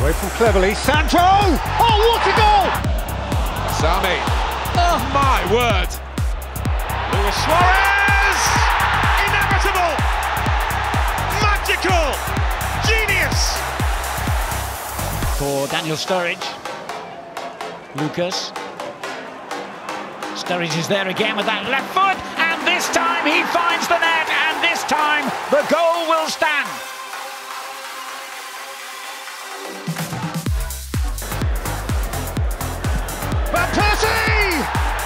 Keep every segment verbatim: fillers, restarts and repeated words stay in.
Away from Cleverly, Sancho! Oh, what a goal! Sami. Oh my word! Luis Suarez! Inevitable! Magical! Genius! For Daniel Sturridge. Lucas. Sturridge is there again with that left foot, and this time he finds the net, and this time the goal will stand. Van Persie!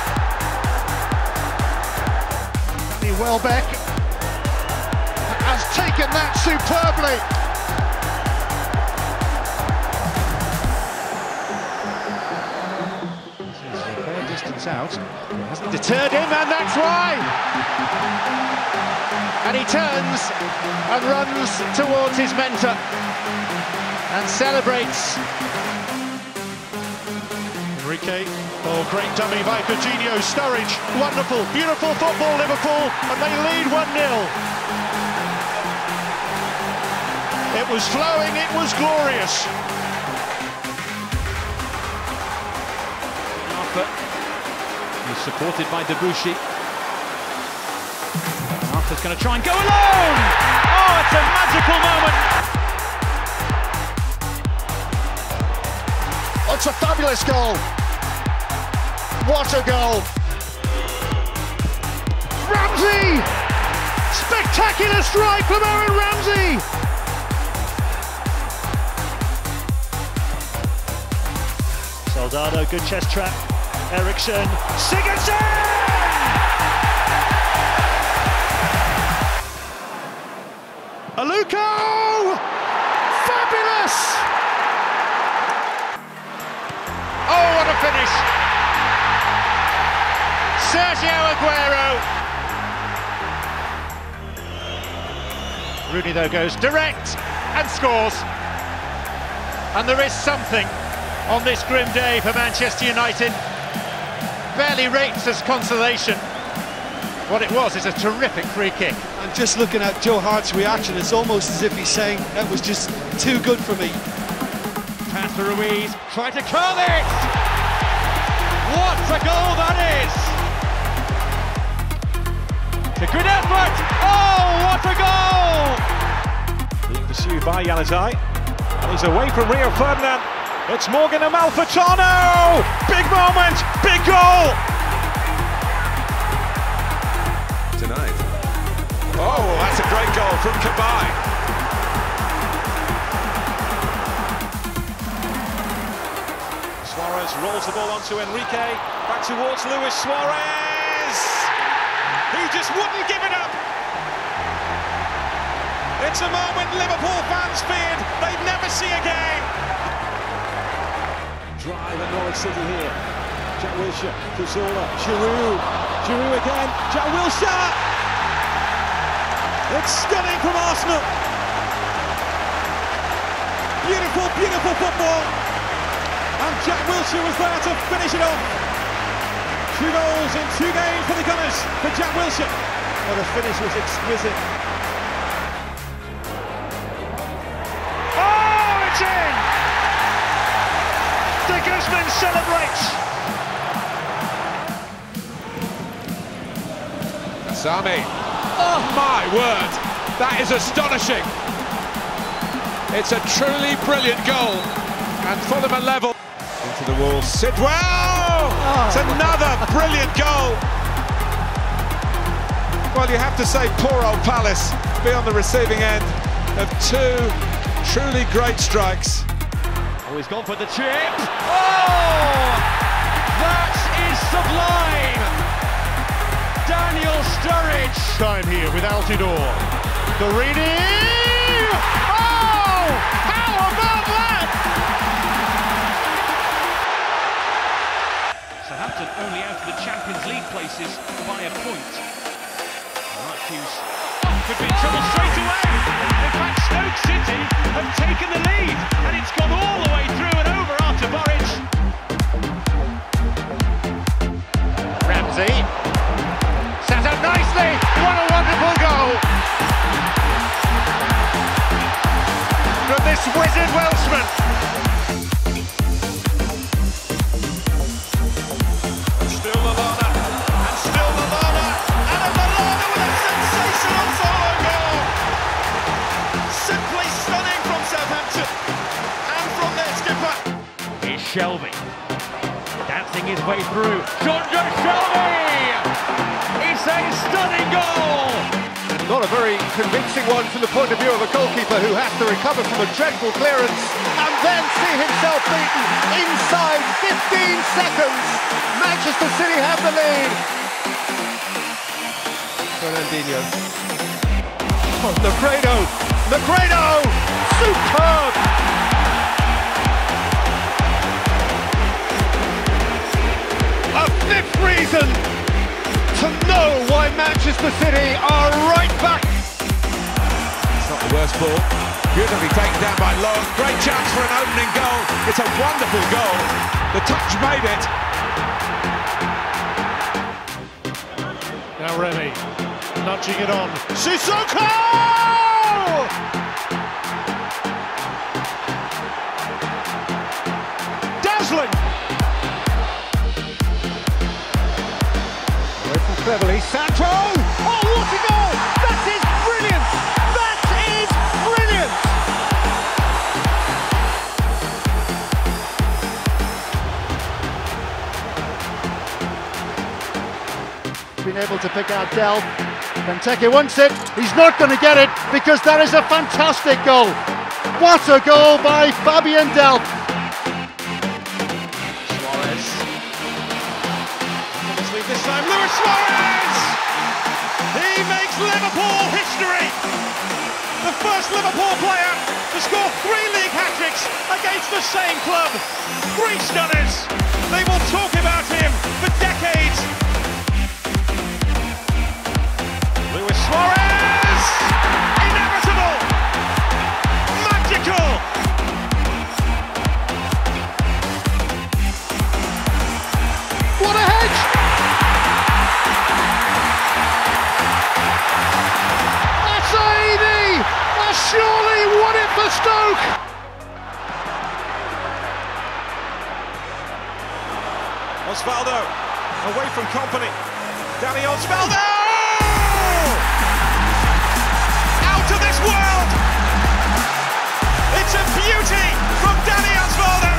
Danny Welbeck has taken that superbly. Distance out, hasn't deterred him, and that's why. And he turns and runs towards his mentor and celebrates. Enrique, oh, great dummy by Coutinho. Sturridge, wonderful, beautiful football, Liverpool, and they lead one nil. It was flowing, it was glorious. He's supported by Debussy. Arthur's going to try and go alone! Oh, it's a magical moment! Oh, it's a fabulous goal! What a goal! Ramsey! Spectacular strike from Aaron Ramsey! Soldado, good chest trap. Eriksson, Sigurdsson! Aluko! Fabulous! Oh, what a finish! Sergio Aguero! Rooney, though, goes direct and scores. And there is something on this grim day for Manchester United. Barely rates as consolation. What it was is a terrific free kick. And just looking at Joe Hart's reaction, it's almost as if he's saying that was just too good for me. Pass for Ruiz, try to curl it! What a goal that is! It's a good effort! Oh, what a goal! Being pursued by Januzaj. And he's away from Rio Ferdinand. It's Morgan Amalfitano! Big moment, big goal! Tonight. Oh, that's a great goal from Kabay. Suarez rolls the ball onto Enrique, back towards Luis Suarez! Who just wouldn't give it up! It's a moment Liverpool fans feared they'd never see again! Drive at Norwich City here. Jack Wilshere, Cazorla, Giroud, Giroud again, Jack Wilshere! It's stunning from Arsenal. Beautiful, beautiful football. And Jack Wilshere was there to finish it off. Two goals in two games for the Gunners, for Jack Wilshere. Well, the finish was exquisite. Oh, it's in! The Guzman celebrates! Sami. Oh my word! That is astonishing! It's a truly brilliant goal. And Fulham are level. Into the wall, Sidwell! Oh. It's another brilliant goal! Well, you have to say poor old Palace be on the receiving end of two truly great strikes. Oh, he's gone for the chip. Oh! That is sublime! Daniel Sturridge. Time here with Altidore. Guarini! Oh! How about that? Southampton only out of the Champions League places by a point. Matthews could be in trouble straight away. In fact, Stoke City have taken the lead, and it's gone all the way through and over after Burridge. Ramsey set up nicely. What a wonderful goal from this wizard Welshman. Shelby. Dancing his way through. Jonjo Shelby! It's a stunning goal! Not a very convincing one from the point of view of a goalkeeper who has to recover from a dreadful clearance and then see himself beaten inside fifteen seconds. Manchester City have the lead. Fernandinho. Oh, Negredo. Negredo! Superb! A fifth reason to know why Manchester City are right back. It's not the worst ball. Beautifully taken down by Long. Great chance for an opening goal. It's a wonderful goal. The touch made it. Now Remy, nudging it on. Sissoko! Dazzling! Away from Cleverly, Sancho! Oh, what a goal! That is brilliant! That is brilliant! Been able to pick out Del. Benteke wants it. He's not going to get it because that is a fantastic goal. What a goal by Fabian Del. Suarez. Leave this time, Luis Suarez! He makes Liverpool history! The first Liverpool player to score three league hat-tricks against the same club. Three stunners. They will talk about him for decades. Luis Suarez! Inevitable! Magical! What a hedge! Asaidi has surely won it for Stoke! Osvaldo, away from company. Danny Osvaldo! Out of this world! It's a beauty from Danny Osvaldo!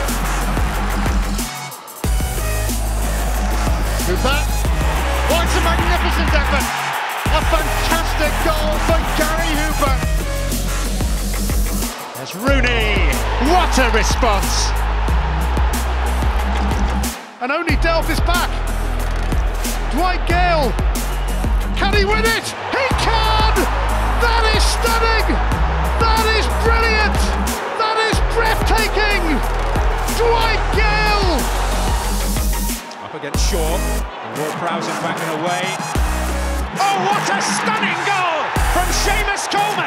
Hooper. Oh, it's a magnificent effort! A fantastic goal for Gary Hooper! There's Rooney. What a response! And only Delph is back. Dwight Gale. Can he win it? He can! That is stunning! That is brilliant! That is breathtaking! Dwight Gale! Up against Shaw. Ward-Prowse backing away. Oh, what a stunning goal from Seamus Coleman!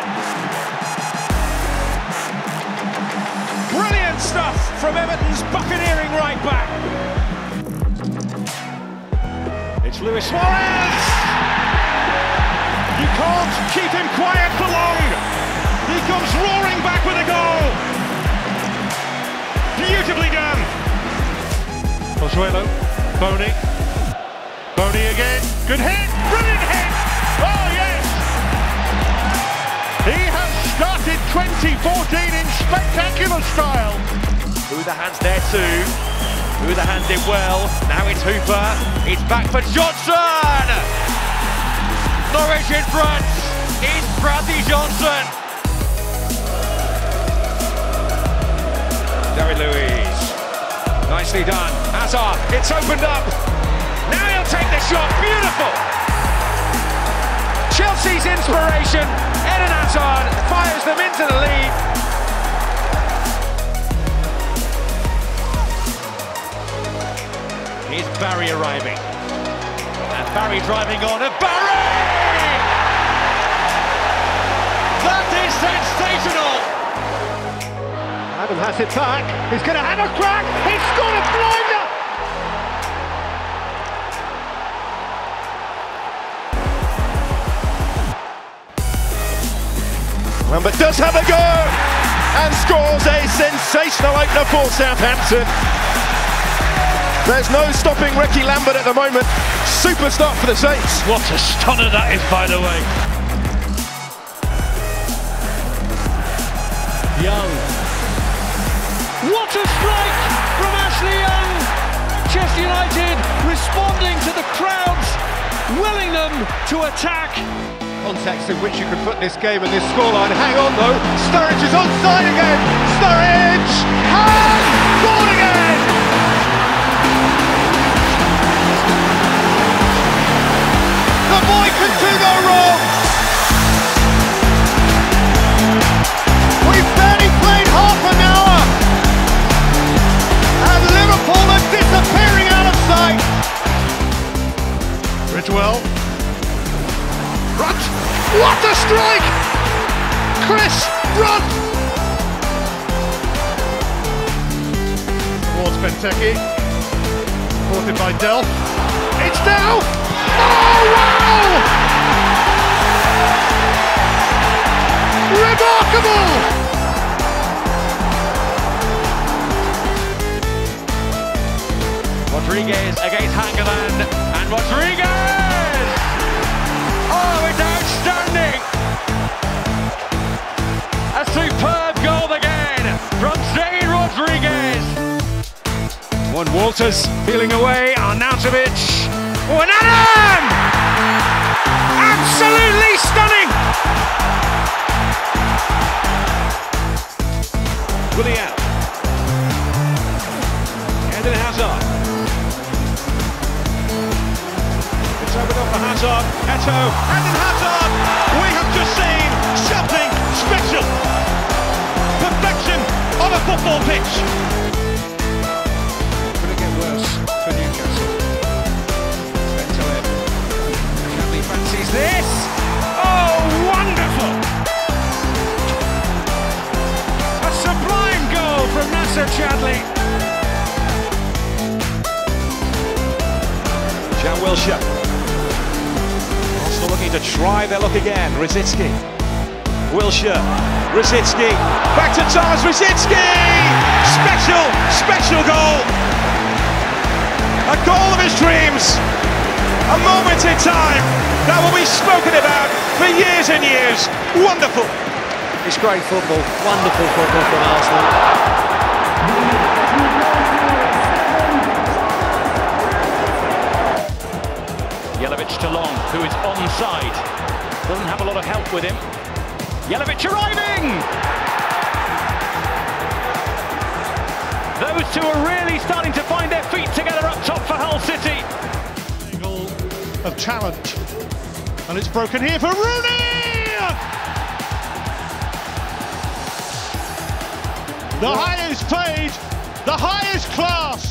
Brilliant stuff from Everton's buccaneering right back. It's Luis Suarez! You can't keep him quiet for long. He comes roaring back with a goal. Beautifully done. Pozuelo, Boney. Boney again. Good hit. Brilliant hit. Oh, yes. He has started twenty fourteen in spectacular style. Who the hands there too. Who the hand did well. Now it's Hooper. It's back for Johnson. Norwich in front. It's Bradley Johnson. David Luiz. Nicely done. Hazard. It's opened up. Now he'll take the shot. Beautiful. Chelsea's inspiration. Eden Hazard fires them into the lead. Here's Barry arriving. And Barry driving on. And Barry! That is sensational! Adam has it back. He's going to have a crack. He's scored a blinder. Lambert does have a go and scores a sensational opener for Southampton. There's no stopping Ricky Lambert at the moment. Super start for the Saints. What a stunner that is, by the way. Young. What a strike Ashley Young, Manchester United responding to the crowds, willing them to attack. Context in which you could put this game and this scoreline. Hang on though, Sturridge is onside again. Sturridge has scored again. The boy can do no wrong. We've barely played half an hour, and Liverpool are disappearing out of sight. Bridgewell. Runt! What a strike! Chris Runt! Towards Benteke. Supported by Delph. It's Delph! Oh, wow! Remarkable! Rodriguez against Hangeland, and Rodriguez! Oh, it's outstanding! A superb goal again from Zane Rodriguez. One Walters peeling away, Arnautovic. Oh, and Adam! Absolutely stunning! Willian. Eden Hazard. It's opened up for Hazard. Eto. Eden Hazard! We have just seen something special! Perfection on a football pitch! Could it get worse for Newcastle? Bento in. Chadley fancies this! Oh, wonderful! A sublime goal from Nasser Chadley. Jan Wilshere. Arsenal looking to try their luck again. Rosicki. Wilshere. Rosicki. Back to Thomas Rosicki! Special, special goal! A goal of his dreams. A moment in time that will be spoken about for years and years. Wonderful. It's great football, wonderful football from Arsenal. Jelavic to Long, who is onside. Doesn't have a lot of help with him. Jelavic arriving! Those two are really starting to find their feet together up top for Hull City. Angle of challenge. And it's broken here for Rooney! The highest paid, the highest class.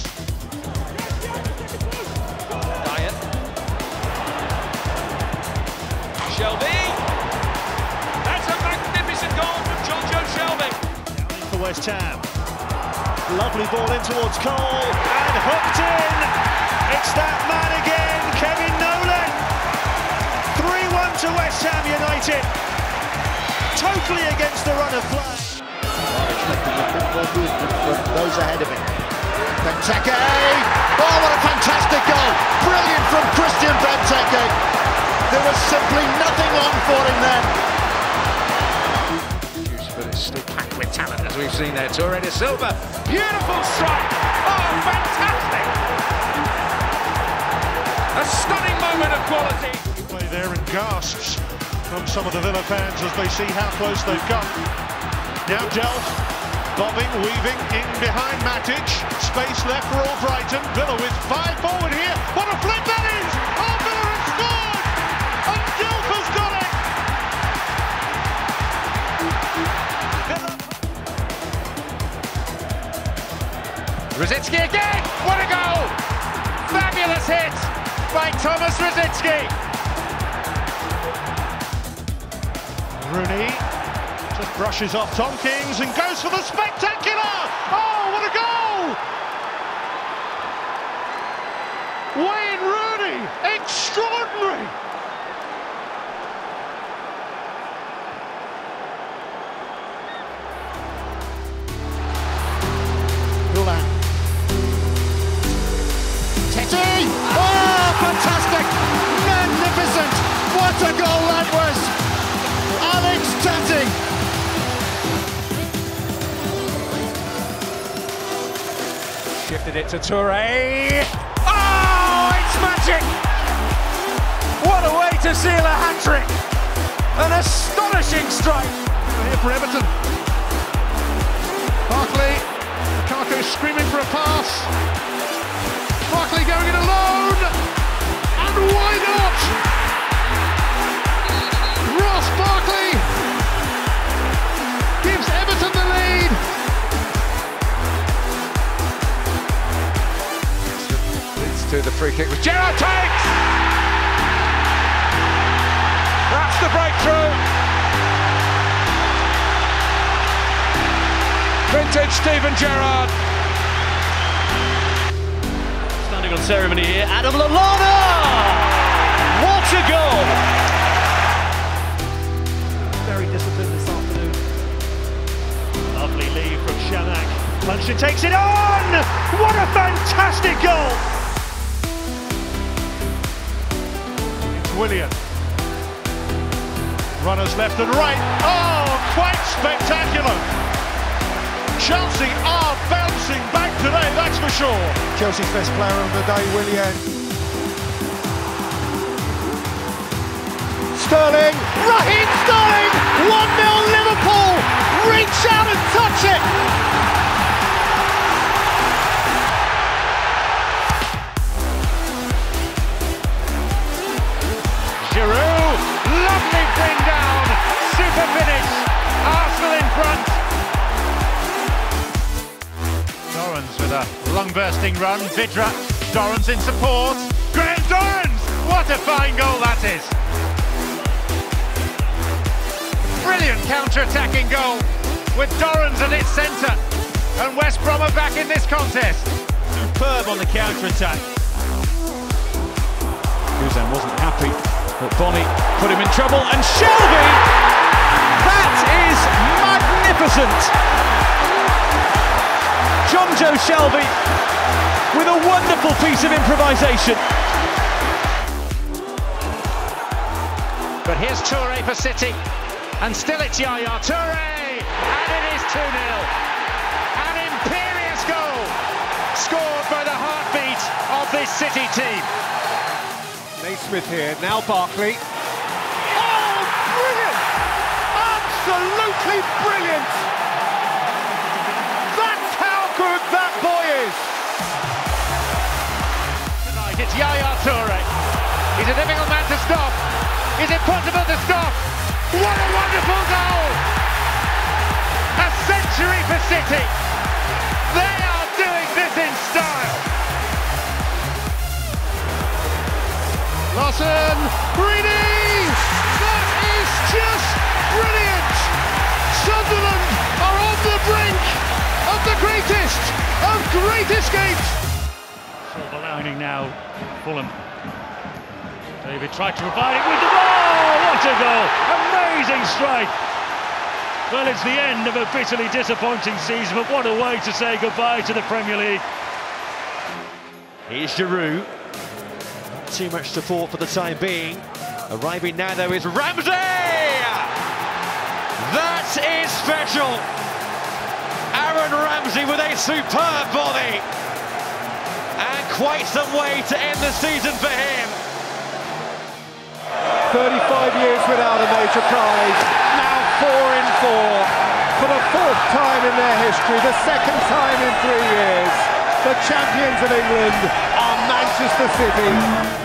Diet. Shelby. That's a magnificent goal from Jonjo Shelby. For West Ham. Lovely ball in towards Cole and hooked in. It's that man again, Kevin Nolan. three one to West Ham United. Totally against the run of play. Expecting a bit more movement from those ahead of him. Benteke! Oh, what a fantastic goal! Brilliant from Christian Benteke. There was simply nothing on for him then. But it's still packed with talent, as we've seen there. Suarez, Silva, beautiful strike! Oh, fantastic! A stunning moment of quality. Play there and gasps from some of the Villa fans as they see how close they've come. Now Delph, bobbing, weaving in behind Matic. Space left for Albrighton. Villa with five forward here. What a flip that is! Oh, Villa has scored! And Delph has got it! Rosicki again! What a goal! Fabulous hit by Thomas Rosicki. Rooney just brushes off Tompkins and goes for the spectacular! Oh, what a goal! Wayne Rooney, extraordinary! Ulan. Tete! Oh, fantastic! Magnificent! What a goal that was! Alex Tete! Shifted it to Toure. Oh, it's magic! What a way to seal a hat-trick! An astonishing strike! Here for Everton. Barkley. Lukaku screaming for a pass. Barkley going it alone. And why not? Ross Barkley gives Everton the lead. Leads to the free kick which Gerrard takes! That's the breakthrough! Vintage Steven Gerrard. Standing on ceremony here, Adam Lallana! What a goal! Very disciplined this afternoon. Lovely lead from Shanak. Puncher takes it on! What a fantastic goal! It's Willian. Runners left and right. Oh, quite spectacular. Chelsea are bouncing back today, that's for sure. Chelsea's best player of the day, Willian. Sterling, Raheem Sterling, one nil Liverpool, reach out and touch it. Giroud, lovely bring down, super finish, Arsenal in front. Dorrans with a lung-bursting run, Vidra, Dorrans in support, Graham Dorrans! What a fine goal that is! Brilliant counter-attacking goal, with Dorrans at its centre, and West Brom are back in this contest. Superb on the counter-attack. Guzan wasn't happy, but Bonny put him in trouble, and Shelby! That is magnificent! John Joe Shelby with a wonderful piece of improvisation. But here's Toure for City, and still it's Yaya Toure, and it is two nil. An imperious goal, scored by the heartbeat of this City team. Naismith here, now Barkley. Oh, brilliant! Absolutely brilliant! That's how good that boy is! Tonight it's Yaya Toure. He's a difficult man to stop. Is it possible to stop? What a wonderful goal! A century for City. They are doing this in style. Larson, Greedy! That is just brilliant! Sunderland are on the brink of the greatest of great escapes! Silva lining now, Fulham. David tried to provide it with the ball! What a goal! Amazing strike! Well, it's the end of a bitterly disappointing season, but what a way to say goodbye to the Premier League. Here's Giroud. Not too much support for the time being. Arriving now, though, is Ramsey! That is special! Aaron Ramsey with a superb volley! And quite some way to end the season for him. thirty-five years without a major prize, now four in four. For the fourth time in their history, the second time in three years, the champions of England are Manchester City.